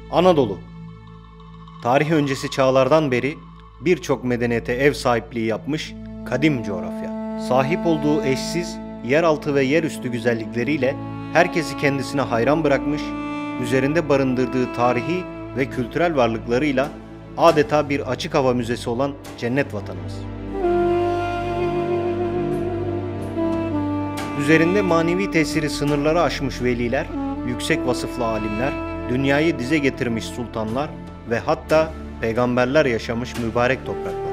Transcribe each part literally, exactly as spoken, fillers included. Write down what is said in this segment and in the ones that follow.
Anadolu, tarih öncesi çağlardan beri birçok medeniyete ev sahipliği yapmış kadim coğrafya. Sahip olduğu eşsiz yeraltı ve yerüstü güzellikleriyle herkesi kendisine hayran bırakmış, üzerinde barındırdığı tarihi ve kültürel varlıklarıyla adeta bir açık hava müzesi olan cennet vatanımız. Üzerinde manevi tesiri sınırları aşmış veliler, yüksek vasıflı alimler, dünyayı dize getirmiş sultanlar ve hatta peygamberler yaşamış mübarek topraklar.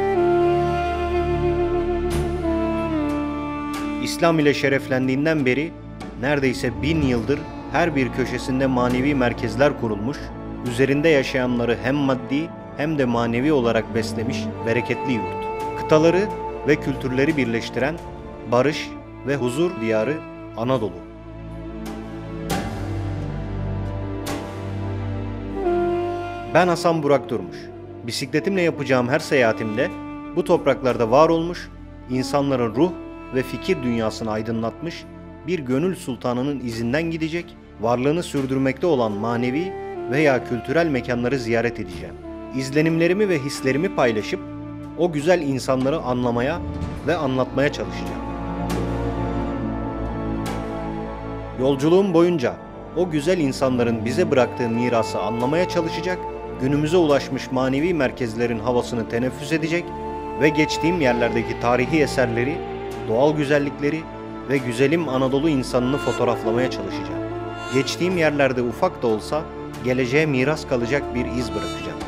İslam ile şereflendiğinden beri neredeyse bin yıldır her bir köşesinde manevi merkezler kurulmuş, üzerinde yaşayanları hem maddi hem de manevi olarak beslemiş bereketli yurt. Kıtaları ve kültürleri birleştiren barış ve huzur diyarı Anadolu. Ben Hasan Burak Durmuş. Bisikletimle yapacağım her seyahatimde bu topraklarda var olmuş, insanların ruh ve fikir dünyasını aydınlatmış bir gönül sultanının izinden gidecek, varlığını sürdürmekte olan manevi veya kültürel mekanları ziyaret edeceğim. İzlenimlerimi ve hislerimi paylaşıp o güzel insanları anlamaya ve anlatmaya çalışacağım. Yolculuğum boyunca o güzel insanların bize bıraktığı mirası anlamaya çalışacak, günümüze ulaşmış manevi merkezlerin havasını teneffüs edecek ve geçtiğim yerlerdeki tarihi eserleri, doğal güzellikleri ve güzelim Anadolu insanını fotoğraflamaya çalışacağım. Geçtiğim yerlerde ufak da olsa geleceğe miras kalacak bir iz bırakacağım.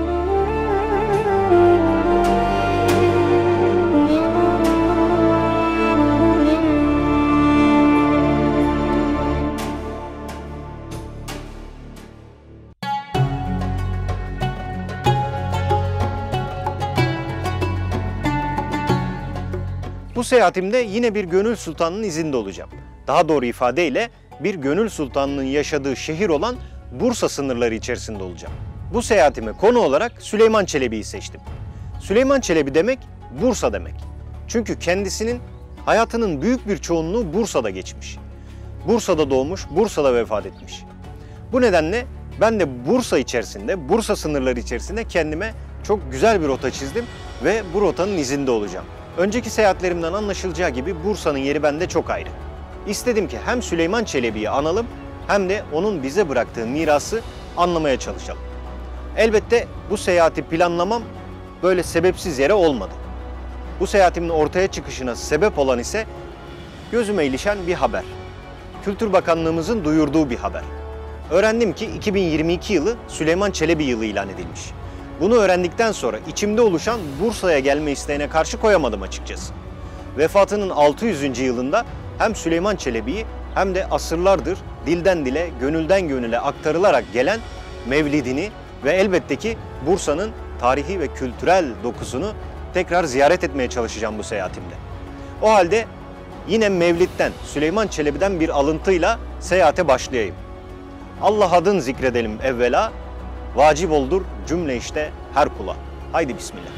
Bu seyahatimde yine bir gönül sultanının izinde olacağım. Daha doğru ifadeyle bir gönül sultanının yaşadığı şehir olan Bursa sınırları içerisinde olacağım. Bu seyahatime konu olarak Süleyman Çelebi'yi seçtim. Süleyman Çelebi demek Bursa demek. Çünkü kendisinin hayatının büyük bir çoğunluğu Bursa'da geçmiş. Bursa'da doğmuş, Bursa'da vefat etmiş. Bu nedenle ben de Bursa içerisinde, Bursa sınırları içerisinde kendime çok güzel bir rota çizdim ve bu rotanın izinde olacağım. Önceki seyahatlerimden anlaşılacağı gibi Bursa'nın yeri bende çok ayrı. İstedim ki hem Süleyman Çelebi'yi analım hem de onun bize bıraktığı mirası anlamaya çalışalım. Elbette bu seyahati planlamam böyle sebepsiz yere olmadı. Bu seyahatimin ortaya çıkışına sebep olan ise gözüme ilişen bir haber. Kültür Bakanlığımızın duyurduğu bir haber. Öğrendim ki iki bin yirmi iki yılı Süleyman Çelebi yılı ilan edilmiş. Bunu öğrendikten sonra içimde oluşan Bursa'ya gelme isteğine karşı koyamadım açıkçası. Vefatının altı yüzüncü yılında hem Süleyman Çelebi'yi hem de asırlardır dilden dile, gönülden gönüle aktarılarak gelen Mevlidini ve elbette ki Bursa'nın tarihi ve kültürel dokusunu tekrar ziyaret etmeye çalışacağım bu seyahatimde. O halde yine Mevlid'den, Süleyman Çelebi'den bir alıntıyla seyahate başlayayım. Allah adın zikredelim evvela, vacip oldur cümle işte her kula. Haydi bismillah.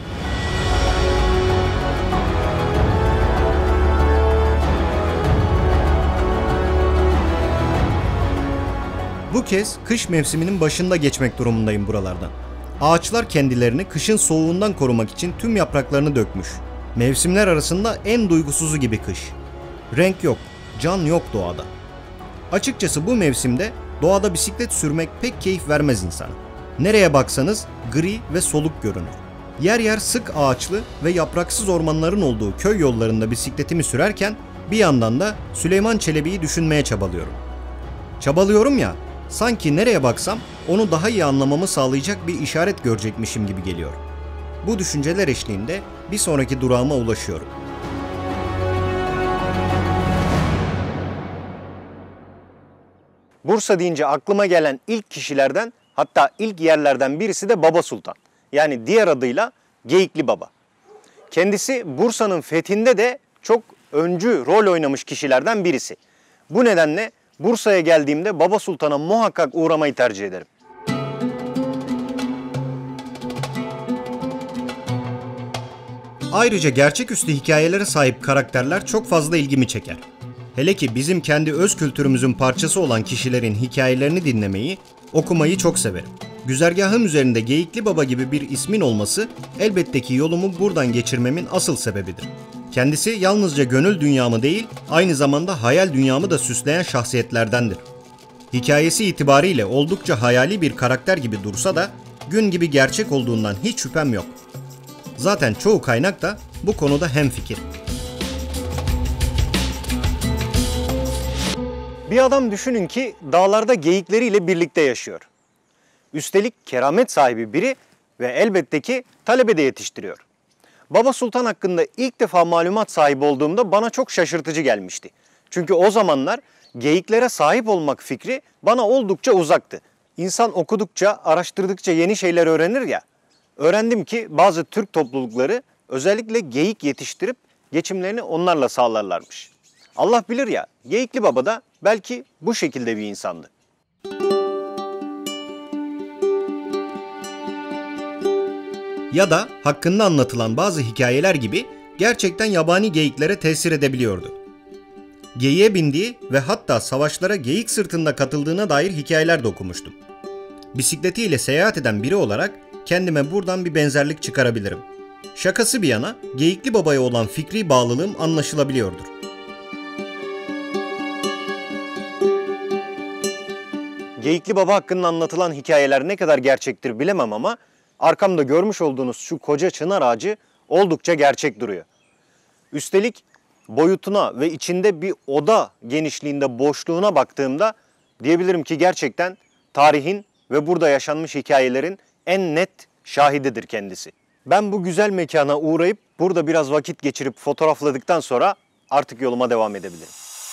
Bu kez kış mevsiminin başında geçmek durumundayım buralardan. Ağaçlar kendilerini kışın soğuğundan korumak için tüm yapraklarını dökmüş. Mevsimler arasında en duygusuzu gibi kış. Renk yok, can yok doğada. Açıkçası bu mevsimde doğada bisiklet sürmek pek keyif vermez insana. Nereye baksanız gri ve soluk görünür. Yer yer sık ağaçlı ve yapraksız ormanların olduğu köy yollarında bisikletimi sürerken bir yandan da Süleyman Çelebi'yi düşünmeye çabalıyorum. Çabalıyorum ya, sanki nereye baksam onu daha iyi anlamamı sağlayacak bir işaret görecekmişim gibi geliyor. Bu düşünceler eşliğinde bir sonraki durağıma ulaşıyorum. Bursa deyince aklıma gelen ilk kişilerden, hatta ilk yerlerden birisi de Baba Sultan. Yani diğer adıyla Geyikli Baba. Kendisi Bursa'nın fethinde de çok öncü rol oynamış kişilerden birisi. Bu nedenle Bursa'ya geldiğimde Baba Sultan'a muhakkak uğramayı tercih ederim. Ayrıca gerçeküstü hikayelere sahip karakterler çok fazla ilgimi çeker. Hele ki bizim kendi öz kültürümüzün parçası olan kişilerin hikayelerini dinlemeyi Okumayı çok severim. Güzergahım üzerinde Geyikli Baba gibi bir ismin olması elbette ki yolumu buradan geçirmemin asıl sebebidir. Kendisi yalnızca gönül dünyamı değil, aynı zamanda hayal dünyamı da süsleyen şahsiyetlerdendir. Hikayesi itibariyle oldukça hayali bir karakter gibi dursa da gün gibi gerçek olduğundan hiç şüphem yok. Zaten çoğu kaynak da bu konuda hemfikir. Bir adam düşünün ki dağlarda geyikleriyle birlikte yaşıyor. Üstelik keramet sahibi biri ve elbette ki talebe de yetiştiriyor. Baba Sultan hakkında ilk defa malumat sahibi olduğumda bana çok şaşırtıcı gelmişti. Çünkü o zamanlar geyiklere sahip olmak fikri bana oldukça uzaktı. İnsan okudukça, araştırdıkça yeni şeyler öğrenir ya. Öğrendim ki bazı Türk toplulukları özellikle geyik yetiştirip geçimlerini onlarla sağlarlarmış. Allah bilir ya, Geyikli Baba da belki bu şekilde bir insandı. Ya da hakkında anlatılan bazı hikayeler gibi gerçekten yabani geyiklere tesir edebiliyordu. Geyiğe bindiği ve hatta savaşlara geyik sırtında katıldığına dair hikayeler de okumuştum. Bisikletiyle seyahat eden biri olarak kendime buradan bir benzerlik çıkarabilirim. Şakası bir yana Geyikli Baba'ya olan fikri bağlılığım anlaşılabiliyordur. Geyikli Baba hakkında anlatılan hikayeler ne kadar gerçektir bilemem ama arkamda görmüş olduğunuz şu koca çınar ağacı oldukça gerçek duruyor. Üstelik boyutuna ve içinde bir oda genişliğinde boşluğuna baktığımda diyebilirim ki gerçekten tarihin ve burada yaşanmış hikayelerin en net şahididir kendisi. Ben bu güzel mekana uğrayıp burada biraz vakit geçirip fotoğrafladıktan sonra artık yoluma devam edebilirim.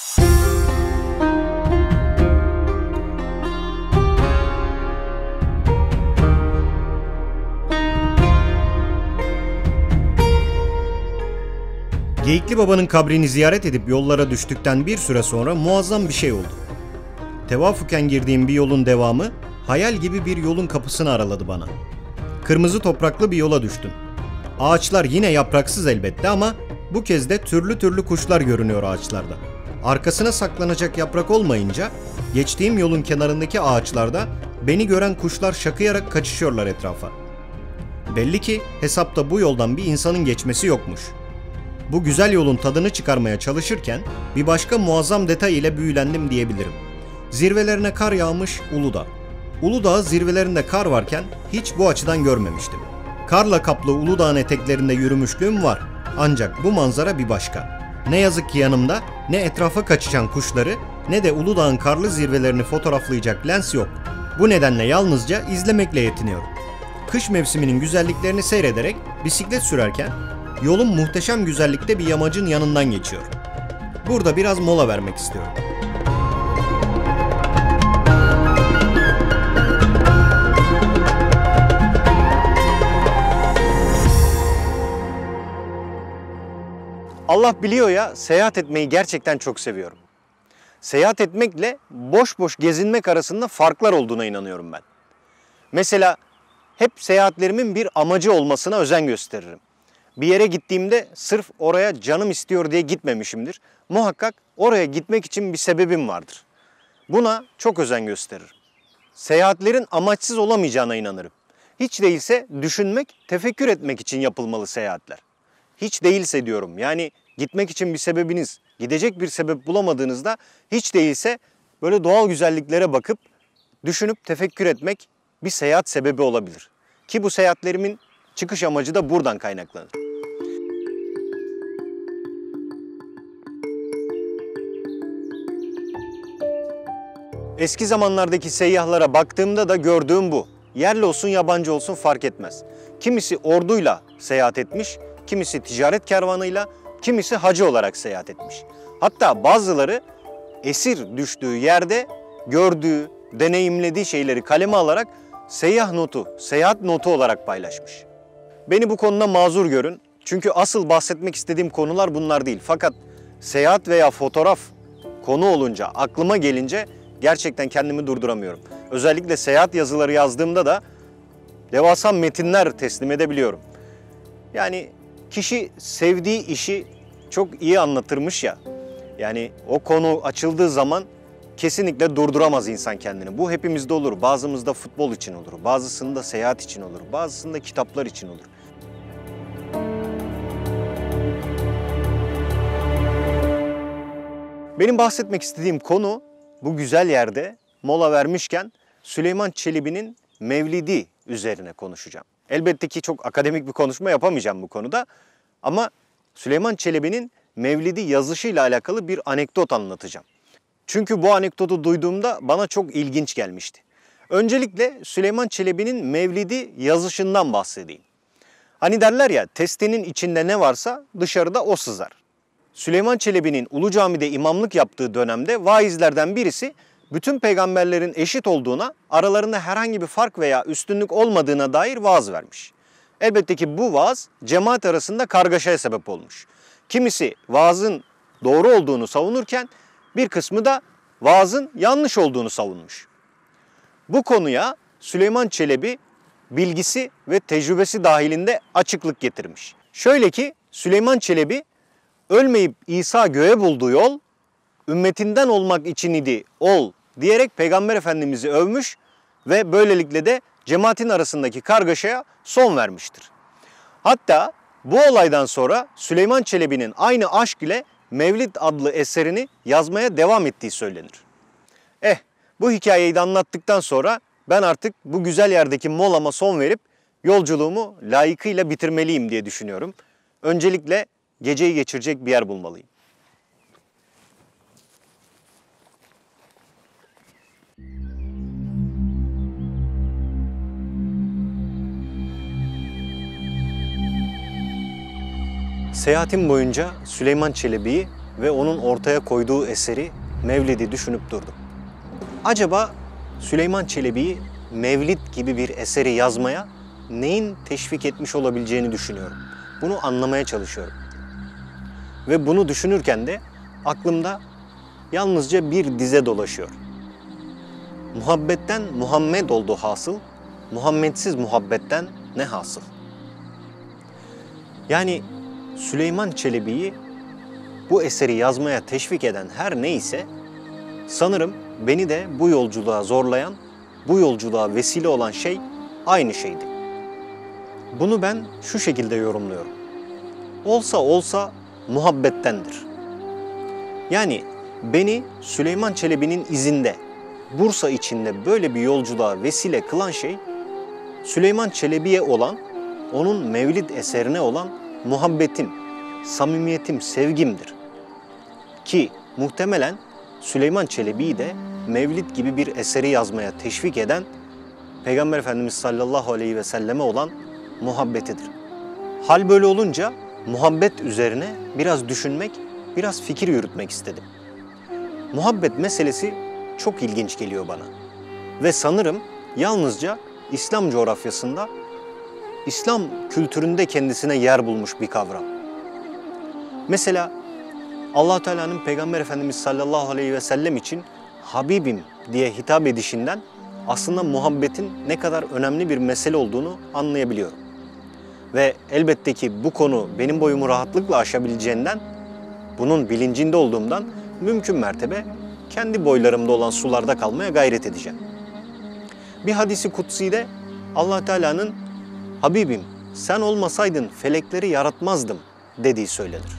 Geyikli Baba'nın kabrini ziyaret edip yollara düştükten bir süre sonra muazzam bir şey oldu. Tevafuken girdiğim bir yolun devamı hayal gibi bir yolun kapısını araladı bana. Kırmızı topraklı bir yola düştüm. Ağaçlar yine yapraksız elbette ama bu kez de türlü türlü kuşlar görünüyor ağaçlarda. Arkasına saklanacak yaprak olmayınca geçtiğim yolun kenarındaki ağaçlarda beni gören kuşlar şakıyarak kaçışıyorlar etrafa. Belli ki hesapta bu yoldan bir insanın geçmesi yokmuş. Bu güzel yolun tadını çıkarmaya çalışırken bir başka muazzam detay ile büyülendim diyebilirim. Zirvelerine kar yağmış Uludağ. Uludağ zirvelerinde kar varken hiç bu açıdan görmemiştim. Karla kaplı Uludağ'ın eteklerinde yürümüşlüğüm var. Ancak bu manzara bir başka. Ne yazık ki yanımda ne etrafa kaçışan kuşları ne de Uludağ'ın karlı zirvelerini fotoğraflayacak lens yok. Bu nedenle yalnızca izlemekle yetiniyorum. Kış mevsiminin güzelliklerini seyrederek bisiklet sürerken yolum muhteşem güzellikte bir yamacın yanından geçiyor. Burada biraz mola vermek istiyorum. Allah biliyor ya, seyahat etmeyi gerçekten çok seviyorum. Seyahat etmekle boş boş gezinmek arasında farklar olduğuna inanıyorum ben. Mesela hep seyahatlerimin bir amacı olmasına özen gösteririm. Bir yere gittiğimde sırf oraya canım istiyor diye gitmemişimdir. Muhakkak oraya gitmek için bir sebebim vardır. Buna çok özen gösteririm. Seyahatlerin amaçsız olamayacağına inanırım. Hiç değilse düşünmek, tefekkür etmek için yapılmalı seyahatler. Hiç değilse diyorum, yani gitmek için bir sebebiniz, gidecek bir sebep bulamadığınızda hiç değilse böyle doğal güzelliklere bakıp düşünüp tefekkür etmek bir seyahat sebebi olabilir. Ki bu seyahatlerimin çıkış amacı da buradan kaynaklanır. Eski zamanlardaki seyyahlara baktığımda da gördüğüm bu. Yerli olsun yabancı olsun fark etmez. Kimisi orduyla seyahat etmiş, kimisi ticaret kervanıyla, kimisi hacı olarak seyahat etmiş. Hatta bazıları esir düştüğü yerde gördüğü, deneyimlediği şeyleri kaleme alarak seyyah notu, seyahat notu olarak paylaşmış. Beni bu konuda mazur görün. Çünkü asıl bahsetmek istediğim konular bunlar değil. Fakat seyahat veya fotoğraf konu olunca, aklıma gelince gerçekten kendimi durduramıyorum. Özellikle seyahat yazıları yazdığımda da devasa metinler teslim edebiliyorum. Yani kişi sevdiği işi çok iyi anlatırmış ya. Yani o konu açıldığı zaman kesinlikle durduramaz insan kendini. Bu hepimizde olur. Bazımızda futbol için olur, bazısında seyahat için olur, bazısında kitaplar için olur. Benim bahsetmek istediğim konu bu güzel yerde mola vermişken Süleyman Çelebi'nin Mevlidi üzerine konuşacağım. Elbette ki çok akademik bir konuşma yapamayacağım bu konuda ama Süleyman Çelebi'nin Mevlidi yazışıyla alakalı bir anekdot anlatacağım. Çünkü bu anekdotu duyduğumda bana çok ilginç gelmişti. Öncelikle Süleyman Çelebi'nin Mevlidi yazışından bahsedeyim. Hani derler ya, testenin içinde ne varsa dışarıda o sızar. Süleyman Çelebi'nin Ulu Cami'de imamlık yaptığı dönemde vaizlerden birisi bütün peygamberlerin eşit olduğuna, aralarında herhangi bir fark veya üstünlük olmadığına dair vaaz vermiş. Elbette ki bu vaaz cemaat arasında kargaşaya sebep olmuş. Kimisi vaazın doğru olduğunu savunurken bir kısmı da vaazın yanlış olduğunu savunmuş. Bu konuya Süleyman Çelebi bilgisi ve tecrübesi dahilinde açıklık getirmiş. Şöyle ki Süleyman Çelebi ölmeyip İsa göğe bulduğu yol, ümmetinden olmak için idi ol diyerek Peygamber Efendimiz'i övmüş ve böylelikle de cemaatin arasındaki kargaşaya son vermiştir. Hatta bu olaydan sonra Süleyman Çelebi'nin aynı aşk ile Mevlid adlı eserini yazmaya devam ettiği söylenir. Eh, bu hikayeyi de anlattıktan sonra ben artık bu güzel yerdeki molama son verip yolculuğumu layıkıyla bitirmeliyim diye düşünüyorum. Öncelikle geceyi geçirecek bir yer bulmalıyım. Seyahatim boyunca Süleyman Çelebi'yi ve onun ortaya koyduğu eseri Mevlid'i düşünüp durdum. Acaba Süleyman Çelebi'yi Mevlid gibi bir eseri yazmaya neyin teşvik etmiş olabileceğini düşünüyorum. Bunu anlamaya çalışıyorum. Ve bunu düşünürken de aklımda yalnızca bir dize dolaşıyor. Muhabbetten Muhammed oldu hasıl, Muhammedsiz muhabbetten ne hasıl? Yani Süleyman Çelebi'yi bu eseri yazmaya teşvik eden her neyse, sanırım beni de bu yolculuğa zorlayan, bu yolculuğa vesile olan şey aynı şeydi. Bunu ben şu şekilde yorumluyorum. Olsa olsa muhabbettendir. Yani beni Süleyman Çelebi'nin izinde, Bursa içinde böyle bir yolculuğa vesile kılan şey, Süleyman Çelebi'ye olan, onun Mevlid eserine olan muhabbetim, samimiyetim, sevgimdir. Ki muhtemelen Süleyman Çelebi'yi de Mevlid gibi bir eseri yazmaya teşvik eden Peygamber Efendimiz sallallahu aleyhi ve selleme olan muhabbetidir. Hal böyle olunca muhabbet üzerine biraz düşünmek, biraz fikir yürütmek istedim. Muhabbet meselesi çok ilginç geliyor bana. Ve sanırım yalnızca İslam coğrafyasında, İslam kültüründe kendisine yer bulmuş bir kavram. Mesela Allah Teala'nın Peygamber Efendimiz sallallahu aleyhi ve sellem için Habibim diye hitap edişinden aslında muhabbetin ne kadar önemli bir mesele olduğunu anlayabiliyorum. Ve elbette ki bu konu benim boyumu rahatlıkla aşabileceğinden, bunun bilincinde olduğumdan mümkün mertebe kendi boylarımda olan sularda kalmaya gayret edeceğim. Bir hadisi kutsi'de Allah Teala'nın Habibim sen olmasaydın felekleri yaratmazdım dediği söylenir.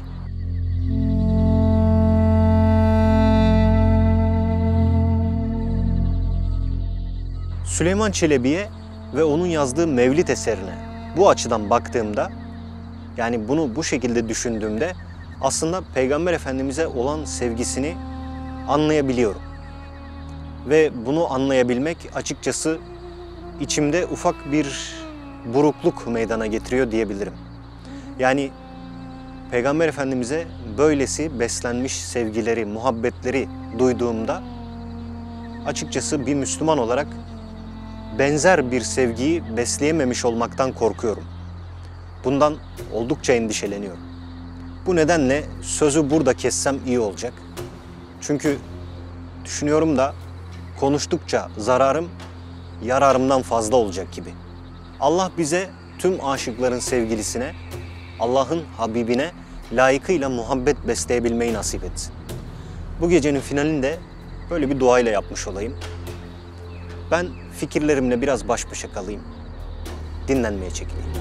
Süleyman Çelebi'ye ve onun yazdığı Mevlid eserine bu açıdan baktığımda, yani bunu bu şekilde düşündüğümde aslında Peygamber Efendimiz'e olan sevgisini anlayabiliyorum. Ve bunu anlayabilmek açıkçası içimde ufak bir burukluk meydana getiriyor diyebilirim. Yani Peygamber Efendimiz'e böylesi beslenmiş sevgileri, muhabbetleri duyduğumda açıkçası bir Müslüman olarak benzer bir sevgiyi besleyememiş olmaktan korkuyorum. Bundan oldukça endişeleniyorum. Bu nedenle sözü burada kessem iyi olacak. Çünkü düşünüyorum da konuştukça zararım yararımdan fazla olacak gibi. Allah bize tüm aşıkların sevgilisine, Allah'ın Habibine layıkıyla muhabbet besleyebilmeyi nasip etsin. Bu gecenin finalinde böyle bir duayla yapmış olayım. Ben fikirlerimle biraz baş başa kalayım. Dinlenmeye çekileyim.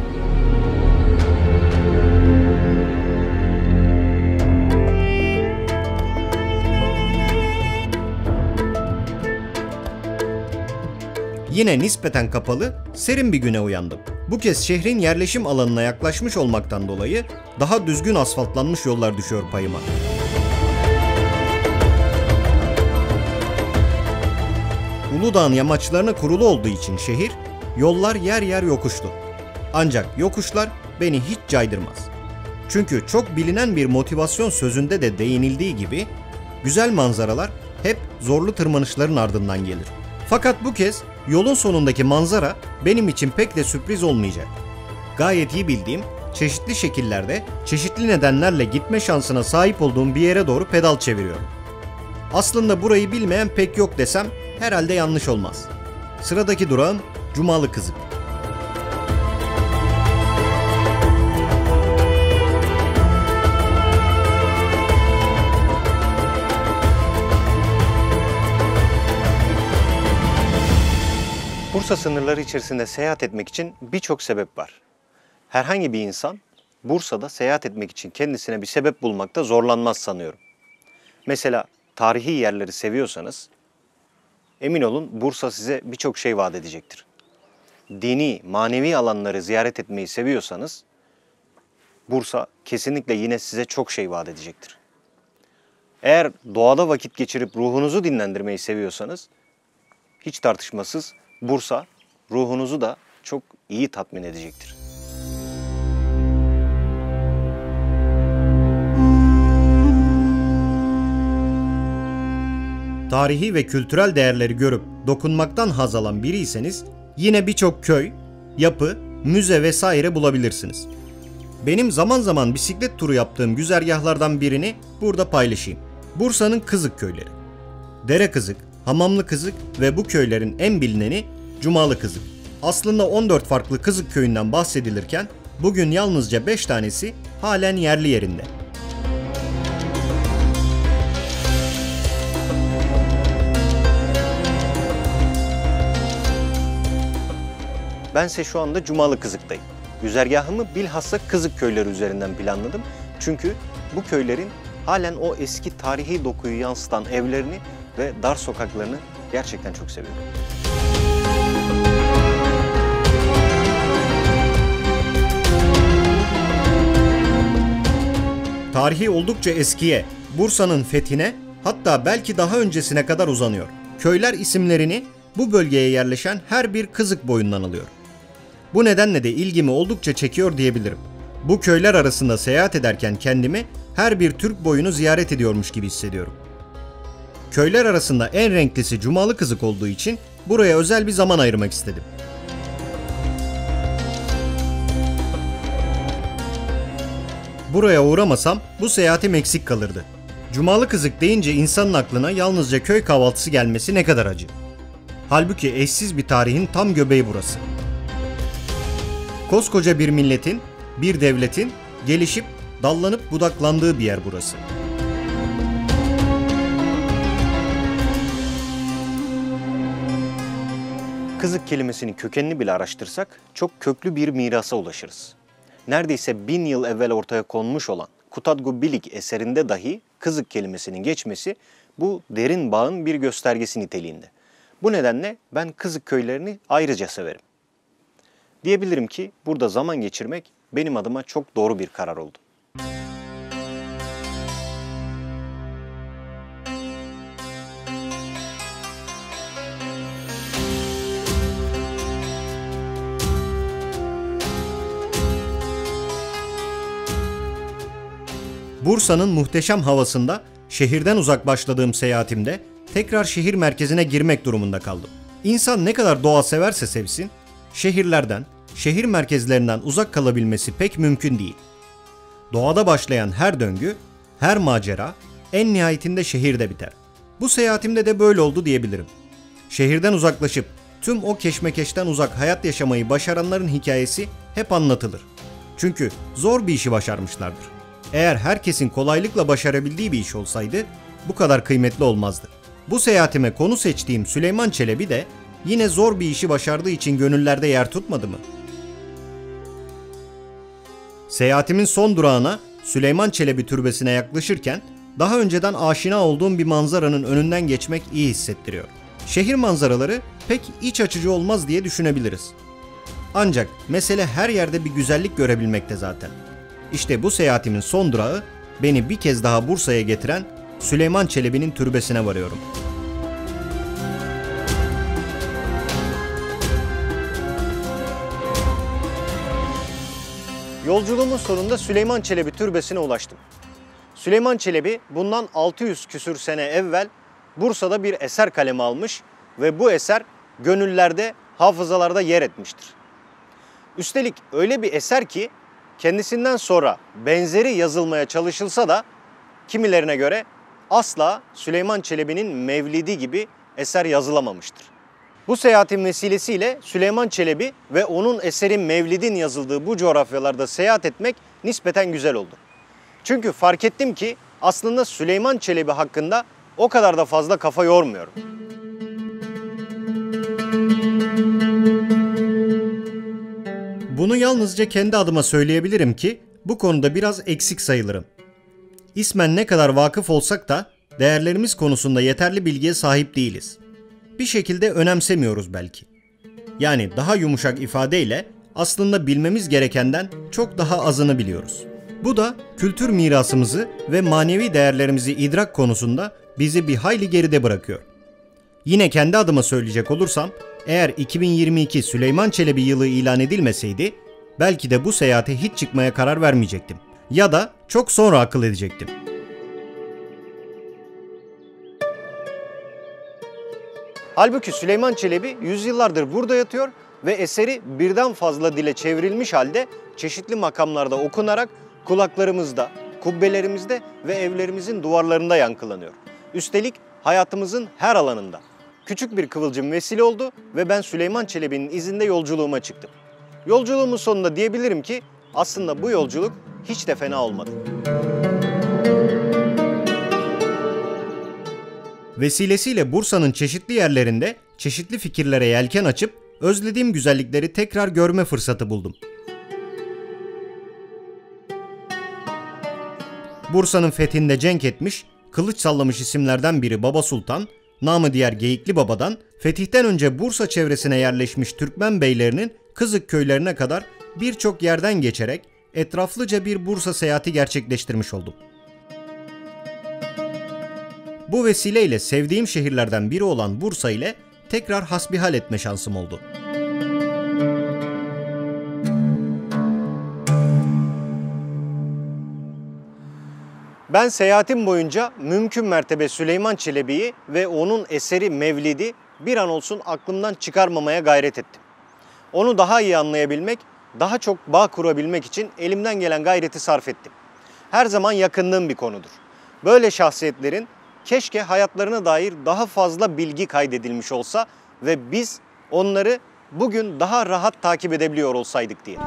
Yine nispeten kapalı, serin bir güne uyandım. Bu kez şehrin yerleşim alanına yaklaşmış olmaktan dolayı daha düzgün asfaltlanmış yollar düşüyor payıma. Uludağ'ın yamaçlarına kurulu olduğu için şehir, yollar yer yer yokuşlu. Ancak yokuşlar beni hiç caydırmaz. Çünkü çok bilinen bir motivasyon sözünde de değinildiği gibi, güzel manzaralar hep zorlu tırmanışların ardından gelir. Fakat bu kez yolun sonundaki manzara benim için pek de sürpriz olmayacak. Gayet iyi bildiğim, çeşitli şekillerde, çeşitli nedenlerle gitme şansına sahip olduğum bir yere doğru pedal çeviriyorum. Aslında burayı bilmeyen pek yok desem herhalde yanlış olmaz. Sıradaki durağım Cumalı Kızık. Bursa sınırları içerisinde seyahat etmek için birçok sebep var. Herhangi bir insan Bursa'da seyahat etmek için kendisine bir sebep bulmakta zorlanmaz sanıyorum. Mesela tarihi yerleri seviyorsanız emin olun Bursa size birçok şey vaat edecektir. Dini, manevi alanları ziyaret etmeyi seviyorsanız Bursa kesinlikle yine size çok şey vaat edecektir. Eğer doğada vakit geçirip ruhunuzu dinlendirmeyi seviyorsanız hiç tartışmasız Bursa ruhunuzu da çok iyi tatmin edecektir. Tarihi ve kültürel değerleri görüp dokunmaktan haz alan biriyseniz yine birçok köy, yapı, müze vesaire bulabilirsiniz. Benim zaman zaman bisiklet turu yaptığım güzergahlardan birini burada paylaşayım. Bursa'nın Kızık köyleri. Dere Kızık, Hamamlı Kızık ve bu köylerin en bilineni Cumalı Kızık. Aslında on dört farklı Kızık köyünden bahsedilirken bugün yalnızca beş tanesi halen yerli yerinde. Bense şu anda Cumalı Kızık'tayım. Güzergahımı bilhassa Kızık köyleri üzerinden planladım. Çünkü bu köylerin halen o eski tarihi dokuyu yansıtan evlerini ve dar sokaklarını gerçekten çok seviyorum. Tarihi oldukça eskiye, Bursa'nın fethine, hatta belki daha öncesine kadar uzanıyor. Köyler isimlerini bu bölgeye yerleşen her bir Kızık boyundan alıyor. Bu nedenle de ilgimi oldukça çekiyor diyebilirim. Bu köyler arasında seyahat ederken kendimi her bir Türk boyunu ziyaret ediyormuş gibi hissediyorum. Köyler arasında en renklisi Cumalı Kızık olduğu için buraya özel bir zaman ayırmak istedim. Buraya uğramasam bu seyahatim eksik kalırdı. Cumalı Kızık deyince insanın aklına yalnızca köy kahvaltısı gelmesi ne kadar acı. Halbuki eşsiz bir tarihin tam göbeği burası. Koskoca bir milletin, bir devletin gelişip dallanıp budaklandığı bir yer burası. Kızık kelimesinin kökenini bile araştırsak çok köklü bir mirasa ulaşırız. Neredeyse bin yıl evvel ortaya konmuş olan Kutadgu Bilik eserinde dahi Kızık kelimesinin geçmesi bu derin bağın bir göstergesi niteliğinde. Bu nedenle ben Kızık köylerini ayrıca severim. Diyebilirim ki burada zaman geçirmek benim adıma çok doğru bir karar oldu. Bursa'nın muhteşem havasında şehirden uzak başladığım seyahatimde tekrar şehir merkezine girmek durumunda kaldım. İnsan ne kadar doğa severse sevsin, şehirlerden, şehir merkezlerinden uzak kalabilmesi pek mümkün değil. Doğada başlayan her döngü, her macera en nihayetinde şehirde biter. Bu seyahatimde de böyle oldu diyebilirim. Şehirden uzaklaşıp tüm o keşmekeşten uzak hayat yaşamayı başaranların hikayesi hep anlatılır. Çünkü zor bir işi başarmışlardır. Eğer herkesin kolaylıkla başarabildiği bir iş olsaydı bu kadar kıymetli olmazdı. Bu seyahatime konu seçtiğim Süleyman Çelebi de yine zor bir işi başardığı için gönüllerde yer tutmadı mı? Seyahatimin son durağına Süleyman Çelebi Türbesi'ne yaklaşırken daha önceden aşina olduğum bir manzaranın önünden geçmek iyi hissettiriyor. Şehir manzaraları pek iç açıcı olmaz diye düşünebiliriz. Ancak mesele her yerde bir güzellik görebilmekte zaten. İşte bu seyahatimin son durağı beni bir kez daha Bursa'ya getiren Süleyman Çelebi'nin türbesine varıyorum. Yolculuğumun sonunda Süleyman Çelebi Türbesi'ne ulaştım. Süleyman Çelebi bundan altı yüz küsür sene evvel Bursa'da bir eser kaleme almış ve bu eser gönüllerde, hafızalarda yer etmiştir. Üstelik öyle bir eser ki kendisinden sonra benzeri yazılmaya çalışılsa da kimilerine göre asla Süleyman Çelebi'nin Mevlidi gibi eser yazılamamıştır. Bu seyahatin vesilesiyle Süleyman Çelebi ve onun eseri Mevlid'in yazıldığı bu coğrafyalarda seyahat etmek nispeten güzel oldu. Çünkü fark ettim ki aslında Süleyman Çelebi hakkında o kadar da fazla kafa yormuyorum. Bunu yalnızca kendi adıma söyleyebilirim ki bu konuda biraz eksik sayılırım. İsmen ne kadar vakıf olsak da değerlerimiz konusunda yeterli bilgiye sahip değiliz. Bir şekilde önemsemiyoruz belki. Yani daha yumuşak ifadeyle aslında bilmemiz gerekenden çok daha azını biliyoruz. Bu da kültür mirasımızı ve manevi değerlerimizi idrak konusunda bizi bir hayli geride bırakıyor. Yine kendi adıma söyleyecek olursam, eğer iki bin yirmi iki Süleyman Çelebi yılı ilan edilmeseydi, belki de bu seyahate hiç çıkmaya karar vermeyecektim. Ya da çok sonra akıl edecektim. Halbuki Süleyman Çelebi yüzyıllardır burada yatıyor ve eseri birden fazla dile çevrilmiş halde çeşitli makamlarda okunarak kulaklarımızda, kubbelerimizde ve evlerimizin duvarlarında yankılanıyor. Üstelik hayatımızın her alanında. Küçük bir kıvılcım vesile oldu ve ben Süleyman Çelebi'nin izinde yolculuğuma çıktım. Yolculuğumun sonunda diyebilirim ki aslında bu yolculuk hiç de fena olmadı. Vesilesiyle Bursa'nın çeşitli yerlerinde çeşitli fikirlere yelken açıp özlediğim güzellikleri tekrar görme fırsatı buldum. Bursa'nın fethinde cenk etmiş, kılıç sallamış isimlerden biri Baba Sultan, namı diğer Geyikli Baba'dan fetihten önce Bursa çevresine yerleşmiş Türkmen beylerinin Kızık köylerine kadar birçok yerden geçerek etraflıca bir Bursa seyahati gerçekleştirmiş oldum. Bu vesileyle sevdiğim şehirlerden biri olan Bursa ile tekrar hasbihal etme şansım oldu. Ben seyahatim boyunca mümkün mertebe Süleyman Çelebi'yi ve onun eseri Mevlid'i bir an olsun aklımdan çıkarmamaya gayret ettim. Onu daha iyi anlayabilmek, daha çok bağ kurabilmek için elimden gelen gayreti sarf ettim. Her zaman yakındığım bir konudur. Böyle şahsiyetlerin keşke hayatlarına dair daha fazla bilgi kaydedilmiş olsa ve biz onları bugün daha rahat takip edebiliyor olsaydık diye.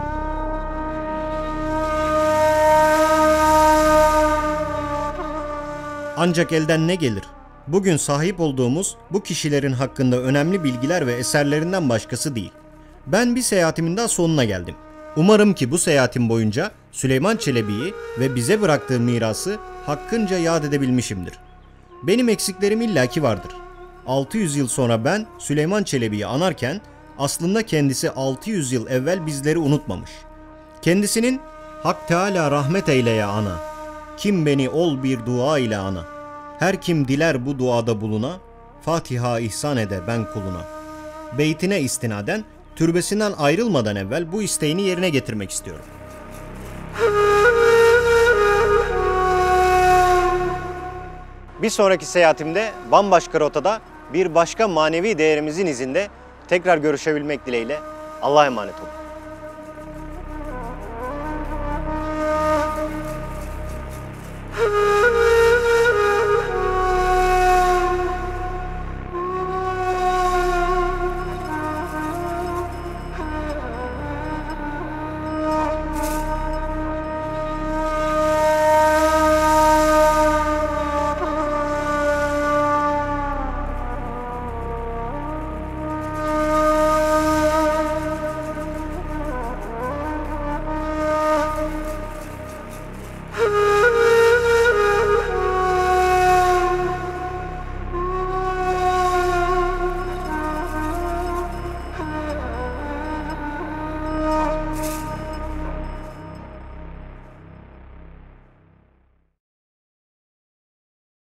Ancak elden ne gelir? Bugün sahip olduğumuz bu kişilerin hakkında önemli bilgiler ve eserlerinden başkası değil. Ben bir seyahatimin daha sonuna geldim. Umarım ki bu seyahatim boyunca Süleyman Çelebi'yi ve bize bıraktığı mirası hakkınca yad edebilmişimdir. Benim eksiklerim illaki vardır. altı yüz yıl sonra ben Süleyman Çelebi'yi anarken aslında kendisi altı yüz yıl evvel bizleri unutmamış. Kendisinin "Hak Teâlâ rahmet eyle ya ana, kim beni ol bir dua ile ana, her kim diler bu duada buluna, Fatiha ihsan ede ben kuluna" beytine istinaden türbesinden ayrılmadan evvel bu isteğini yerine getirmek istiyorum. Bir sonraki seyahatimde bambaşka rotada bir başka manevi değerimizin izinde tekrar görüşebilmek dileğiyle Allah'a emanet olun.